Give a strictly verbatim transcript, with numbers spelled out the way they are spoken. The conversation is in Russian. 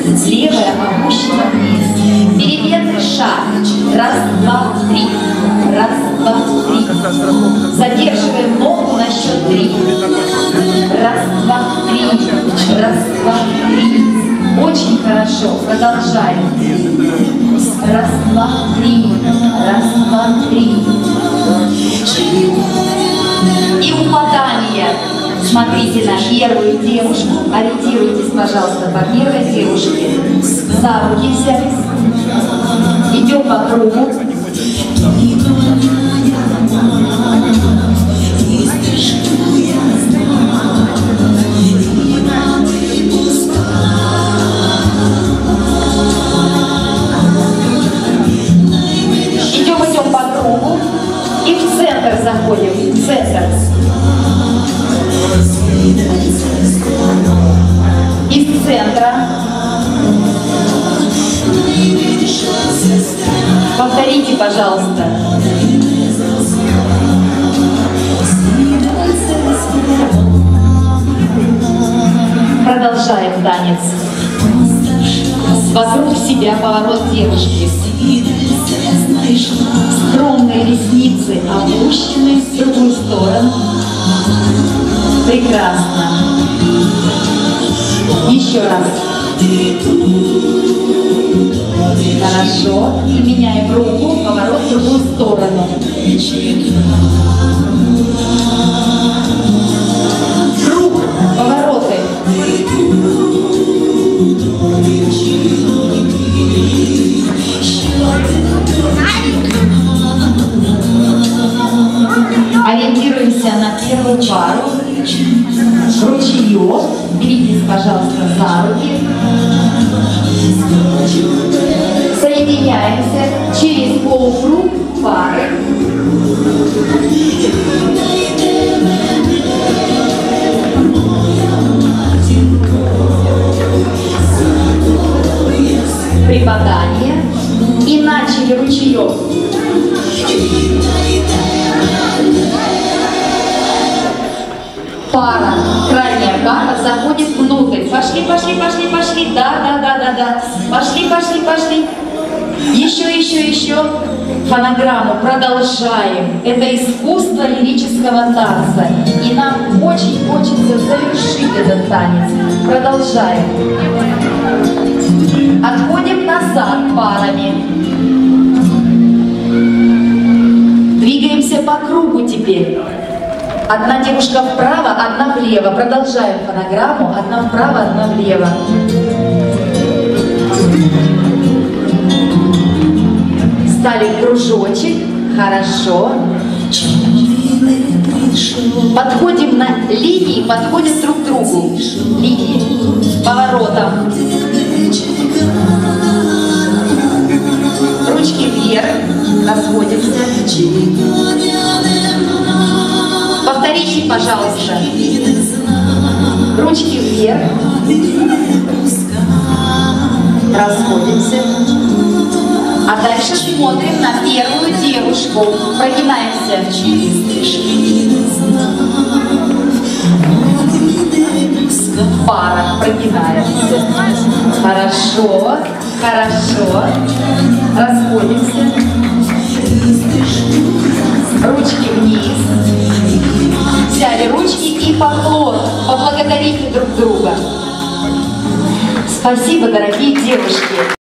левая опущена вниз. Переменный шаг. Раз, два, три. Раз, два, три. Задерживаем ногу на счет три. Раз, два, три. Раз, два, три. Очень хорошо. Продолжаем. Раз, два, три. Раз, два, три. И упадание. Смотрите на первую девушку. Ориентируйтесь, пожалуйста, по первой девушке. За руки взялись. Идем по кругу. Идем, идем по кругу. И в центр заходим. В центр. Из центра. Повторите, пожалуйста. Продолжаем танец. Вокруг себя поворот девушки. Скромные ресницы опущены в другую сторону. Прекрасно. Еще раз. Хорошо. И меняем руку, поворот в другую сторону. Круг, повороты. Ориентируемся на первую пару. Ручеек. Беритесь, пожалуйста, за руки. Соединяемся через полукруг пары. Припадание. И начали ручеек. Пара, крайняя пара заходит внутрь. Пошли, пошли, пошли, пошли. Да, да, да, да, да. Пошли, пошли, пошли. Еще, еще, еще. Фонограмму продолжаем. Это искусство лирического танца. И нам очень хочется завершить этот танец. Продолжаем. Отходим назад парами. Двигаемся по кругу теперь. Одна девушка вправо, одна влево. Продолжаем фонограмму. Одна вправо, одна влево. Стали в кружочек. Хорошо. Подходим на линии, подходят друг к другу. Линии. Поворотом. Ручки вверх. Расходимся. Повторите, пожалуйста. Ручки вверх. Расходимся. А дальше смотрим на первую девушку. Прогинаемся. Пара. Прогинаемся. Хорошо. Хорошо. Расходимся. Ручки вниз. Взяли ручки и поклон. Поблагодарите друг друга. Спасибо, дорогие девушки.